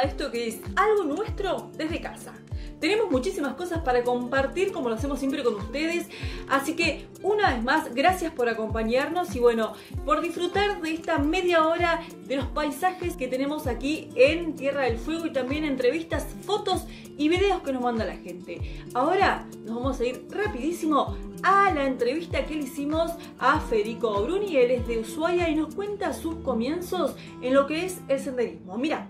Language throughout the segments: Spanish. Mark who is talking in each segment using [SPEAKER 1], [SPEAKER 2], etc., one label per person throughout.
[SPEAKER 1] a esto que es algo nuestro desde casa. Tenemos muchísimas cosas para compartir, como lo hacemos siempre con ustedes, así que una vez más, gracias por acompañarnos y bueno, por disfrutar de esta media hora de los paisajes que tenemos aquí en Tierra del Fuego y también entrevistas, fotos y videos que nos manda la gente. Ahora nos vamos a ir rapidísimo a la entrevista que le hicimos a Federico Bruni. Él es de Ushuaia y nos cuenta sus comienzos en lo que es el senderismo. Mira.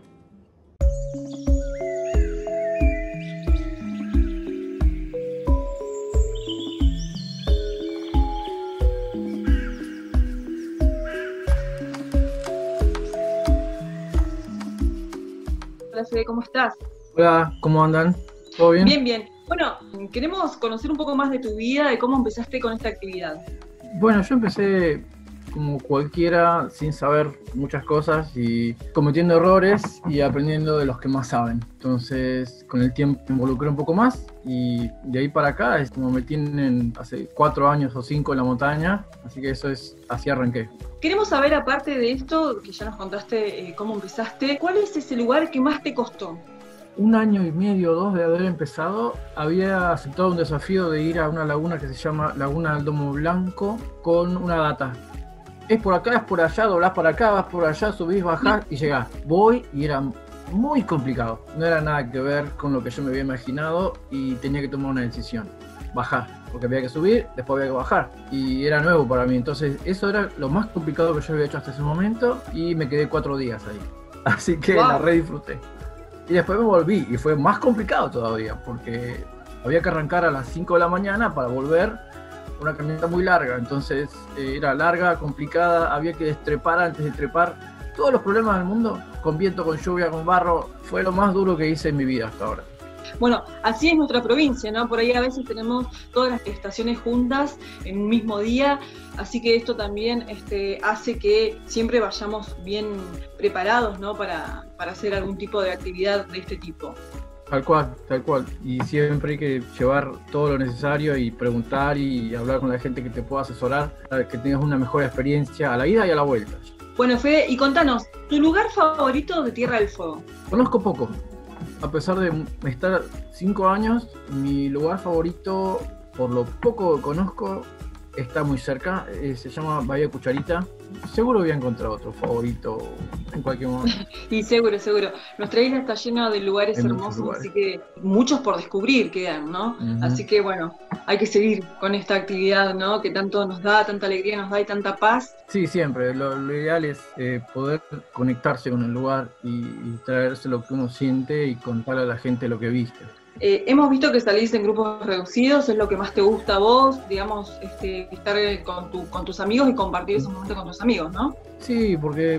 [SPEAKER 1] Hola Fede, ¿cómo estás?
[SPEAKER 2] Hola, ¿cómo andan? ¿Todo bien?
[SPEAKER 1] Bien, bien. Bueno, queremos conocer un poco más de tu vida, de cómo empezaste con esta actividad.
[SPEAKER 2] Bueno, yo empecé como cualquiera, sin saber muchas cosas y cometiendo errores y aprendiendo de los que más saben. Entonces, con el tiempo me involucré un poco más y de ahí para acá es como me tienen hace 4 años o 5 en la montaña, así que eso es, así arranqué.
[SPEAKER 1] Queremos saber, aparte de esto, que ya nos contaste cómo empezaste, ¿cuál es ese lugar que más te costó?
[SPEAKER 2] 1 año y medio o 2 de haber empezado, había aceptado un desafío de ir a una laguna que se llama Laguna del Domo Blanco con una data. Es por acá, es por allá, doblás para acá, vas por allá, subís, bajás y llegás. Voy y era muy complicado. No era nada que ver con lo que yo me había imaginado y tenía que tomar una decisión. Bajar, porque había que subir, después había que bajar. Y era nuevo para mí, entonces eso era lo más complicado que yo había hecho hasta ese momento y me quedé 4 días ahí. Así que la re disfruté. Y después me volví y fue más complicado todavía, porque había que arrancar a las 5 de la mañana para volver. Una caminata muy larga, entonces era larga, complicada, había que destrepar antes de trepar. Todos los problemas del mundo, con viento, con lluvia, con barro, fue lo más duro que hice en mi vida hasta ahora.
[SPEAKER 1] Bueno, así es nuestra provincia, ¿no? Por ahí a veces tenemos todas las estaciones juntas en un mismo día, así que esto también hace que siempre vayamos bien preparados, ¿no? Para hacer algún tipo de actividad de este tipo.
[SPEAKER 2] Tal cual. Y siempre hay que llevar todo lo necesario y preguntar y hablar con la gente que te pueda asesorar para que tengas una mejor experiencia a la ida y a la vuelta.
[SPEAKER 1] Bueno, Fede, y contanos, ¿tu lugar favorito de Tierra del Fuego?
[SPEAKER 2] Conozco poco. A pesar de estar 5 años, mi lugar favorito, por lo poco que conozco, está muy cerca. Se llama Bahía Cucharita. Seguro voy a encontrar otro favorito en cualquier momento.
[SPEAKER 1] Y seguro. Nuestra isla está llena de lugares hermosos, así que muchos por descubrir quedan, ¿no? Uh-huh. Así que bueno, hay que seguir con esta actividad, ¿no? Que tanto nos da, tanta alegría nos da y tanta paz.
[SPEAKER 2] Sí, siempre. Lo ideal es poder conectarse con el lugar y traerse lo que uno siente y contarle a la gente lo que viste.
[SPEAKER 1] Hemos visto que salís en grupos reducidos, es lo que más te gusta a vos, digamos, estar con tus amigos y compartir esos momentos con tus amigos, ¿no?
[SPEAKER 2] Sí, porque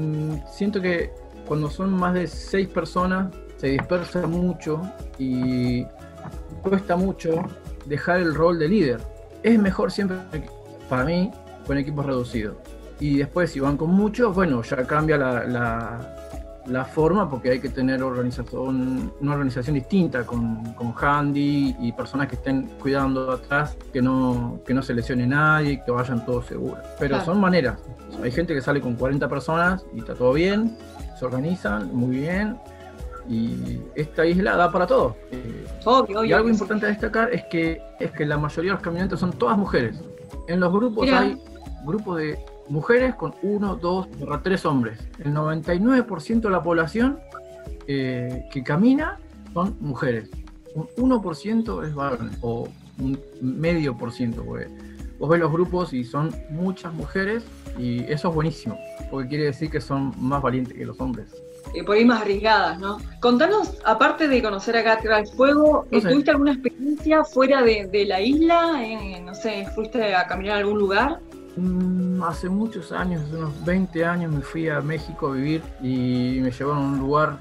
[SPEAKER 2] siento que cuando son más de 6 personas se dispersa mucho y cuesta mucho dejar el rol de líder. Es mejor siempre, para mí, con equipos reducidos. Y después si van con muchos, bueno, ya cambia la forma, porque hay que tener una organización distinta con handy y personas que estén cuidando atrás, que no se lesione nadie, que vayan todos seguros. Pero claro, son maneras. Hay gente que sale con 40 personas y está todo bien, se organizan muy bien y esta isla da para todo. Obvio, y algo importante a destacar es que la mayoría de los caminantes son todas mujeres. En los grupos hay grupos de mujeres con 1, 2, 3 hombres. El 99% de la población que camina son mujeres. Un 1% es varón, o un medio por ciento, porque vos ves los grupos y son muchas mujeres y eso es buenísimo, porque quiere decir que son más valientes que los hombres.
[SPEAKER 1] Por ahí más arriesgadas, ¿no? Contanos, aparte de conocer acá Tierra del Fuego, ¿tuviste alguna experiencia fuera de la isla? No sé, ¿fuiste a caminar a algún lugar?
[SPEAKER 2] Hace muchos años, hace unos 20 años, me fui a México a vivir y me llevaron a un lugar,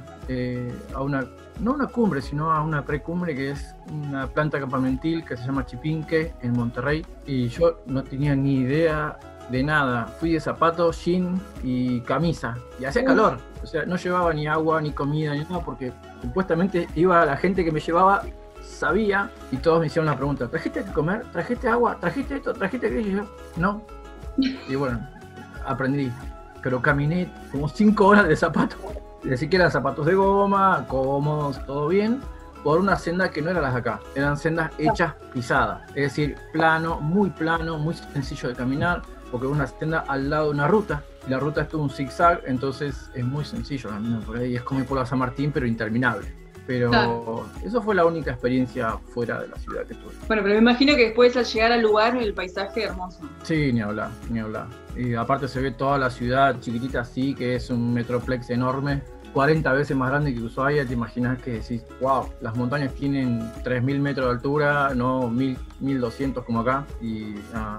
[SPEAKER 2] no una cumbre, sino a una precumbre que es una planta campamentil que se llama Chipinque, en Monterrey, y yo no tenía ni idea de nada. Fui de zapatos, jean y camisa, y hacía calor, o sea, no llevaba ni agua, ni comida, ni nada, porque supuestamente iba la gente que me llevaba, sabía, y todos me hicieron una pregunta: ¿trajiste que comer? ¿Trajiste agua? ¿Trajiste esto? ¿Trajiste aquello? Y yo, no. Y bueno, aprendí, pero caminé como 5 horas de zapato Ni siquiera zapatos de goma, cómodos, todo bien, por una senda que no era las de acá, eran sendas hechas pisadas, es decir, plano, muy sencillo de caminar, porque es una senda al lado de una ruta, y la ruta es todo un zigzag, entonces es muy sencillo caminar por ahí, es como ir por la San Martín, pero interminable. Pero eso fue la única experiencia fuera de la ciudad que tuve.
[SPEAKER 1] Bueno, pero me imagino que después al llegar al lugar el paisaje es hermoso.
[SPEAKER 2] Sí, ni hablar, ni hablar. Y aparte se ve toda la ciudad chiquitita así, que es un metroplex enorme, 40 veces más grande que Ushuaia. Te imaginas que decís, wow, las montañas tienen 3.000 metros de altura, no 1.200 como acá, y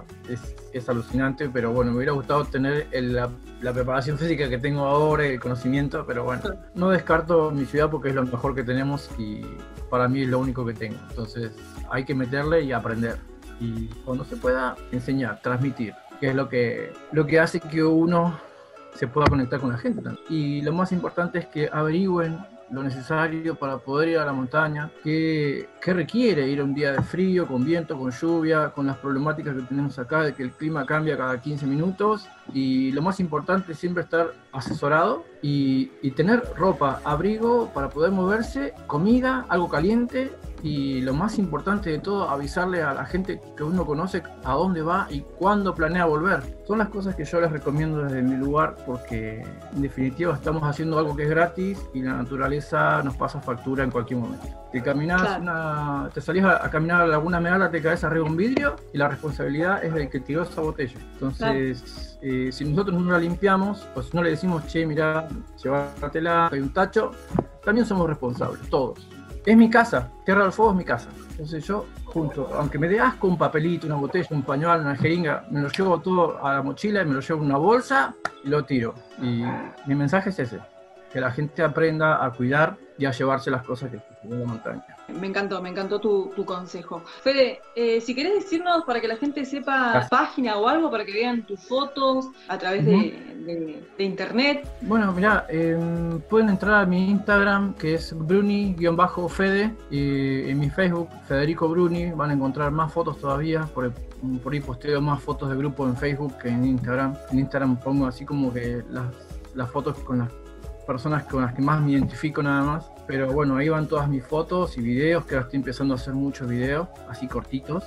[SPEAKER 2] es alucinante, pero bueno, me hubiera gustado tener la preparación física que tengo ahora, el conocimiento, pero bueno, no descarto mi ciudad porque es lo mejor que tenemos y para mí es lo único que tengo, entonces hay que meterle y aprender, y cuando se pueda, enseñar, transmitir, que es lo que hace que uno se pueda conectar con la gente también. Y lo más importante es que averigüen lo necesario para poder ir a la montaña, qué requiere ir un día de frío, con viento, con lluvia, con las problemáticas que tenemos acá de que el clima cambia cada 15 minutos, y lo más importante es siempre estar asesorado y tener ropa, abrigo para poder moverse, comida, algo caliente, y lo más importante de todo, avisarle a la gente que uno conoce a dónde va y cuándo planea volver. Son las cosas que yo les recomiendo desde mi lugar, porque en definitiva estamos haciendo algo que es gratis y la naturaleza nos pasa factura en cualquier momento. Te caminás te salís a caminar a Laguna Megala, te caes arriba de un vidrio y la responsabilidad es del que tiró esa botella. Entonces, si nosotros no la limpiamos, pues no le decimos, che, mirá, llévatela, hay un tacho, también somos responsables, todos. Es mi casa, Tierra del Fuego es mi casa. Entonces yo, aunque me dé asco un papelito, una botella, un pañuelo, una jeringa, me lo llevo todo a la mochila y me lo llevo en una bolsa y lo tiro. Y mi mensaje es ese, que la gente aprenda a cuidar y a llevarse las cosas que de la montaña.
[SPEAKER 1] Me encantó tu consejo. Fede, si querés decirnos para que la gente sepa página o algo, para que vean tus fotos a través de internet.
[SPEAKER 2] Bueno, mirá, pueden entrar a mi Instagram, que es Bruni-Fede, y en mi Facebook, Federico Bruni, van a encontrar más fotos todavía, por ahí posteo más fotos de grupo en Facebook que en Instagram. En Instagram pongo así como que las fotos con las personas con las que más me identifico nada más, pero bueno, ahí van todas mis fotos y videos, que ahora estoy empezando a hacer muchos videos, así cortitos,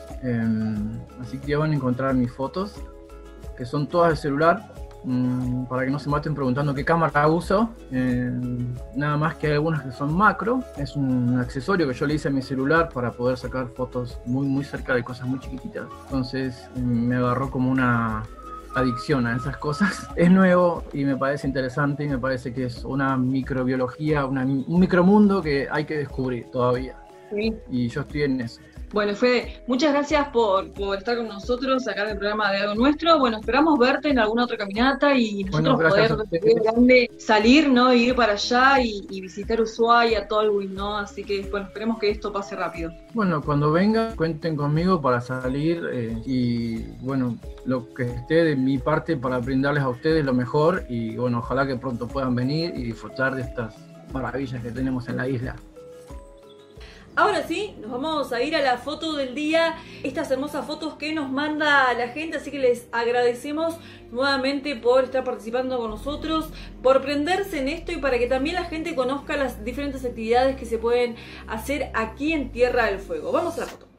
[SPEAKER 2] así que ya van a encontrar mis fotos, que son todas de celular, para que no se maten preguntando qué cámara uso, nada más que hay algunas que son macro, es un accesorio que yo le hice a mi celular para poder sacar fotos muy cerca de cosas muy chiquititas, entonces me agarró como una adicción a esas cosas. Es nuevo y me parece interesante y me parece que es una microbiología, un micromundo que hay que descubrir todavía. Sí. Y yo estoy en eso.
[SPEAKER 1] Bueno, Fede, muchas gracias por estar con nosotros acá en el programa de Algo Nuestro. Bueno, esperamos verte en alguna otra caminata y nosotros poder grande salir, ¿no? Y ir para allá y visitar Ushuaia, Tolwyn, ¿no? Así que, bueno, esperemos que esto pase rápido.
[SPEAKER 2] Bueno, cuando venga, cuenten conmigo para salir y, bueno, lo que esté de mi parte para brindarles a ustedes lo mejor y, bueno, ojalá que pronto puedan venir y disfrutar de estas maravillas que tenemos en la isla.
[SPEAKER 1] Ahora sí, nos vamos a ir a la foto del día, estas hermosas fotos que nos manda la gente, así que les agradecemos nuevamente por estar participando con nosotros, por prenderse en esto y para que también la gente conozca las diferentes actividades que se pueden hacer aquí en Tierra del Fuego. Vamos a la foto.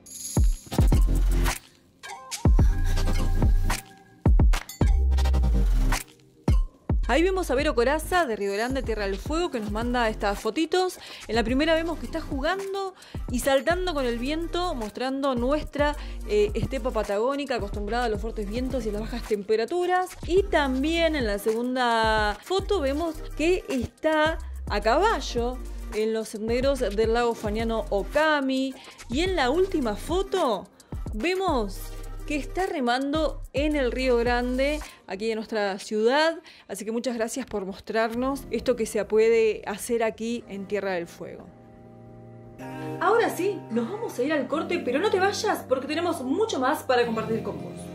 [SPEAKER 1] Ahí vemos a Vero Corazza de Río Grande, Tierra del Fuego, que nos manda estas fotitos. En la primera vemos que está jugando y saltando con el viento, mostrando nuestra estepa patagónica, acostumbrada a los fuertes vientos y a las bajas temperaturas. Y también en la segunda foto vemos que está a caballo en los senderos del lago Fagnano Okami. Y en la última foto vemos que está remando en el Río Grande, aquí en nuestra ciudad. Así que muchas gracias por mostrarnos esto que se puede hacer aquí en Tierra del Fuego. Ahora sí, nos vamos a ir al corte, pero no te vayas porque tenemos mucho más para compartir con vos.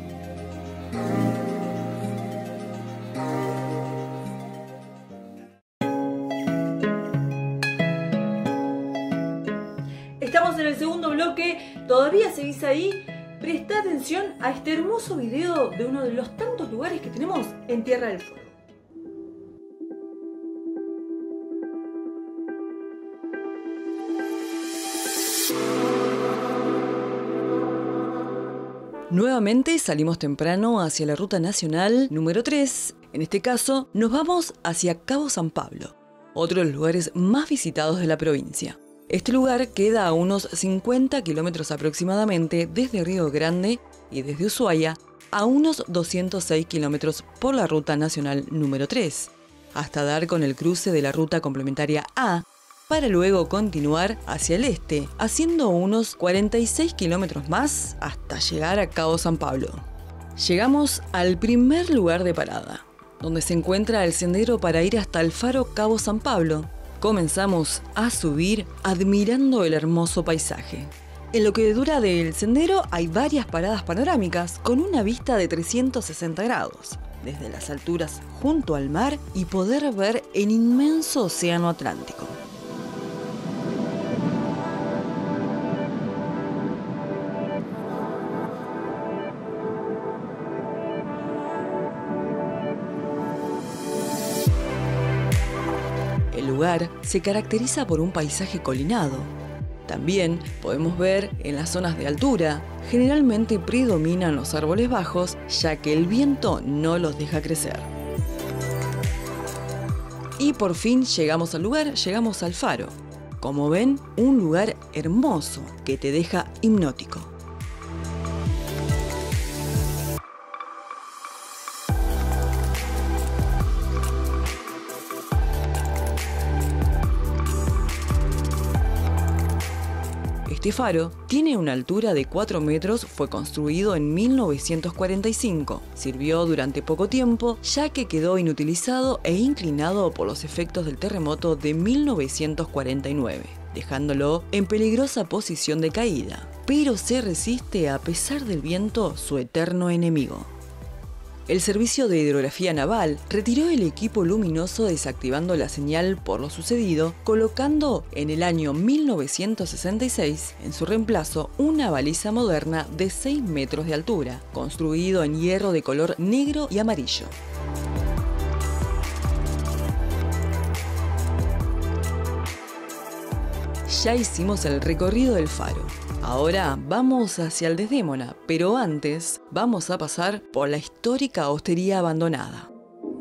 [SPEAKER 1] Estamos en el segundo bloque, todavía seguís ahí. Presta atención a este hermoso video de uno de los tantos lugares que tenemos en Tierra del Fuego.
[SPEAKER 3] Nuevamente salimos temprano hacia la ruta nacional número 3. En este caso, nos vamos hacia Cabo San Pablo, otro de los lugares más visitados de la provincia. Este lugar queda a unos 50 kilómetros aproximadamente desde Río Grande y desde Ushuaia a unos 206 kilómetros por la ruta nacional número 3, hasta dar con el cruce de la ruta complementaria A, para luego continuar hacia el este, haciendo unos 46 kilómetros más hasta llegar a Cabo San Pablo. Llegamos al primer lugar de parada, donde se encuentra el sendero para ir hasta el faro Cabo San Pablo. Comenzamos a subir admirando el hermoso paisaje. En lo que dura del sendero hay varias paradas panorámicas con una vista de 360 grados, desde las alturas junto al mar y poder ver el inmenso océano Atlántico. El lugar se caracteriza por un paisaje colinado. También podemos ver en las zonas de altura, generalmente predominan los árboles bajos, ya que el viento no los deja crecer. Y por fin llegamos al lugar, llegamos al faro. Como ven, un lugar hermoso que te deja hipnótico. Este faro tiene una altura de 4 metros, fue construido en 1945. Sirvió durante poco tiempo, ya que quedó inutilizado e inclinado por los efectos del terremoto de 1949, dejándolo en peligrosa posición de caída. Pero se resiste a pesar del viento, su eterno enemigo. El Servicio de Hidrografía Naval retiró el equipo luminoso desactivando la señal por lo sucedido, colocando en el año 1966 en su reemplazo una baliza moderna de 6 metros de altura, construido en hierro de color negro y amarillo. Ya hicimos el recorrido del faro. Ahora vamos hacia el Desdémona, pero antes vamos a pasar por la histórica hostería abandonada.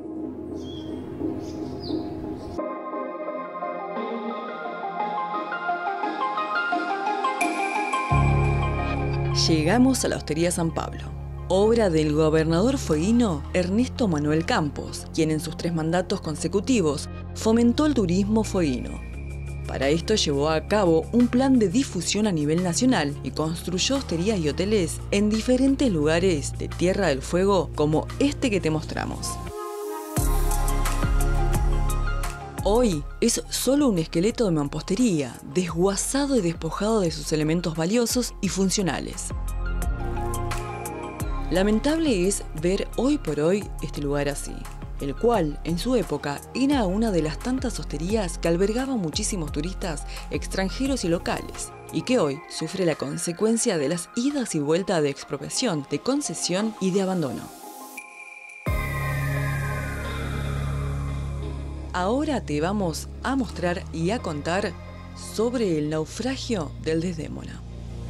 [SPEAKER 3] Llegamos a la Hostería San Pablo, obra del gobernador fueguino Ernesto Manuel Campos, quien en sus 3 mandatos consecutivos fomentó el turismo fueguino. Para esto llevó a cabo un plan de difusión a nivel nacional y construyó hosterías y hoteles en diferentes lugares de Tierra del Fuego como este que te mostramos. Hoy es solo un esqueleto de mampostería, desguazado y despojado de sus elementos valiosos y funcionales. Lamentable es ver hoy por hoy este lugar así, el cual, en su época, era una de las tantas hosterías que albergaban muchísimos turistas extranjeros y locales, y que hoy sufre la consecuencia de las idas y vueltas de expropiación, de concesión y de abandono. Ahora te vamos a mostrar y a contar sobre el naufragio del Desdémona.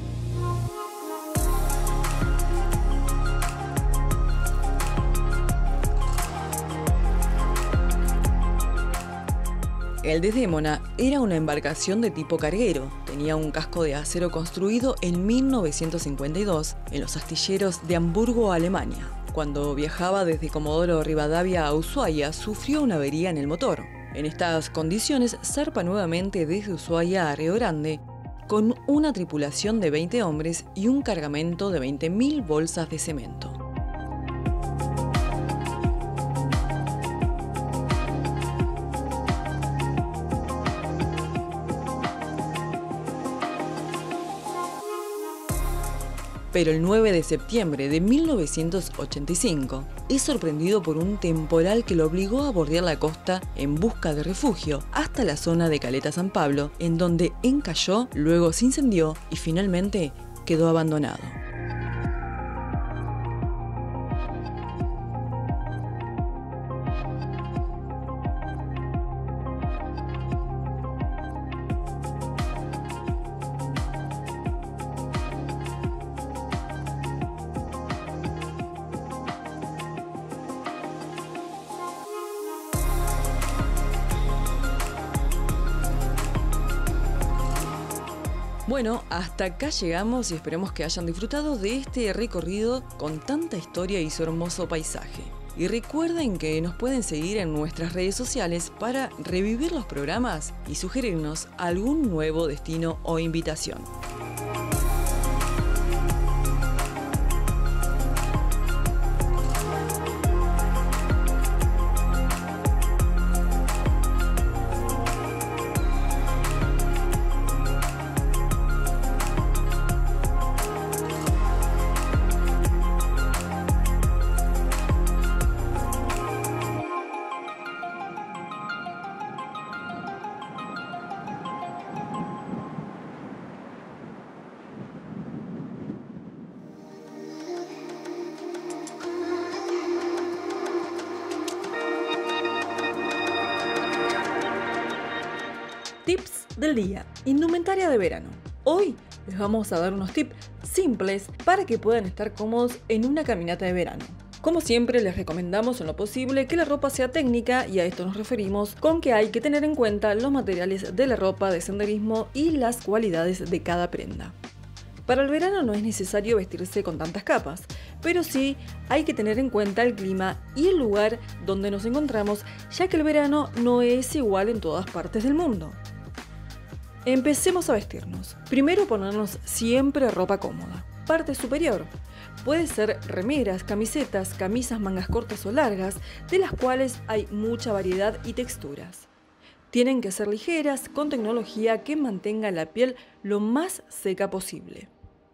[SPEAKER 3] El Desdémona era una embarcación de tipo carguero. Tenía un casco de acero construido en 1952 en los astilleros de Hamburgo, Alemania. Cuando viajaba desde Comodoro Rivadavia a Ushuaia, sufrió una avería en el motor. En estas condiciones, zarpa nuevamente desde Ushuaia a Río Grande con una tripulación de 20 hombres y un cargamento de 20.000 bolsas de cemento. Pero el 9 de septiembre de 1985 es sorprendido por un temporal que lo obligó a bordear la costa en busca de refugio hasta la zona de Caleta San Pablo, en donde encalló, luego se incendió y finalmente quedó abandonado. Bueno, hasta acá llegamos y esperemos que hayan disfrutado de este recorrido con tanta historia y su hermoso paisaje. Y recuerden que nos pueden seguir en nuestras redes sociales para revivir los programas y sugerirnos algún nuevo destino o invitación.
[SPEAKER 1] Tips del día, indumentaria de verano. Hoy les vamos a dar unos tips simples para que puedan estar cómodos en una caminata de verano. Como siempre les recomendamos en lo posible que la ropa sea técnica y a esto nos referimos con que hay que tener en cuenta los materiales de la ropa de senderismo y las cualidades de cada prenda. Para el verano no es necesario vestirse con tantas capas, pero sí hay que tener en cuenta el clima y el lugar donde nos encontramos, ya que el verano no es igual en todas partes del mundo. Empecemos a vestirnos. Primero ponernos siempre ropa cómoda. Parte superior. Puede ser remeras, camisetas, camisas mangas cortas o largas, de las cuales hay mucha variedad y texturas. Tienen que ser ligeras, con tecnología que mantenga la piel lo más seca posible.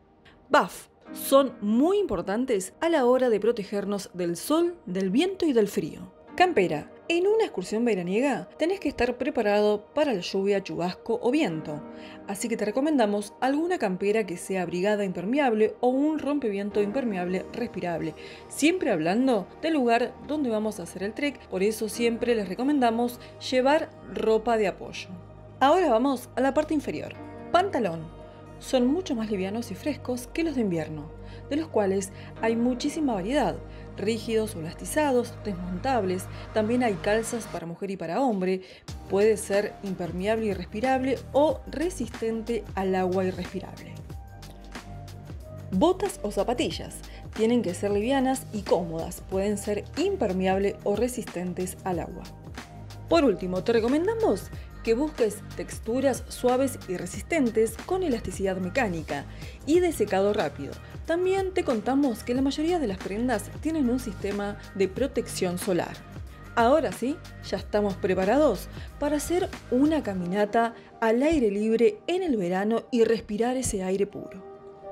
[SPEAKER 1] Buff. Son muy importantes a la hora de protegernos del sol, del viento y del frío. Campera. En una excursión veraniega tenés que estar preparado para la lluvia, chubasco o viento, así que te recomendamos alguna campera que sea abrigada impermeable o un rompeviento impermeable respirable, siempre hablando del lugar donde vamos a hacer el trek, por eso siempre les recomendamos llevar ropa de apoyo. Ahora vamos a la parte inferior. Pantalón. Son mucho más livianos y frescos que los de invierno, de los cuales hay muchísima variedad, rígidos o elastizados, desmontables, también hay calzas para mujer y para hombre, puede ser impermeable y respirable o resistente al agua y respirable. Botas o zapatillas, tienen que ser livianas y cómodas, pueden ser impermeable o resistentes al agua. Por último, te recomendamos que busques texturas suaves y resistentes con elasticidad mecánica y de secado rápido. También te contamos que la mayoría de las prendas tienen un sistema de protección solar. Ahora sí, ya estamos preparados para hacer una caminata al aire libre en el verano y respirar ese aire puro.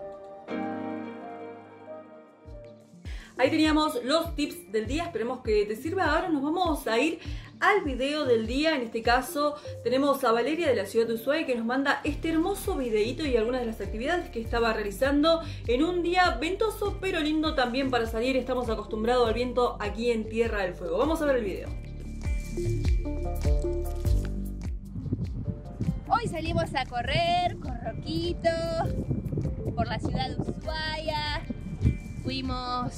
[SPEAKER 1] Ahí teníamos los tips del día, esperemos que te sirva. Ahora nos vamos a ir al video del día. En este caso tenemos a Valeria de la ciudad de Ushuaia que nos manda este hermoso videíto y algunas de las actividades que estaba realizando en un día ventoso pero lindo también para salir. Estamos acostumbrados al viento aquí en Tierra del Fuego. Vamos a ver el video.
[SPEAKER 4] Hoy salimos a correr con Roquito por la ciudad de Ushuaia. Fuimos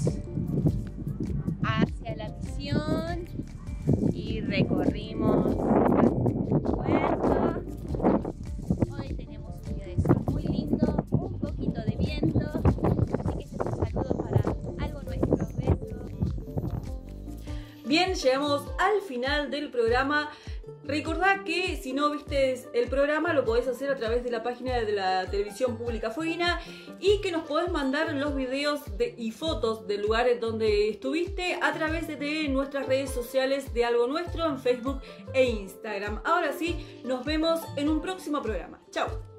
[SPEAKER 4] hacia la misión y recorrimos el puerto. Hoy tenemos un día de sol muy lindo, un poquito de viento, así que este es un saludo para algo nuestro. Besos.
[SPEAKER 1] Bien, llegamos al final del programa. Recordá que si no viste el programa lo podés hacer a través de la página de la televisión pública fueguina y que nos podés mandar los videos y fotos del lugar donde estuviste a través de nuestras redes sociales de Algo Nuestro en Facebook e Instagram. Ahora sí, nos vemos en un próximo programa. Chao.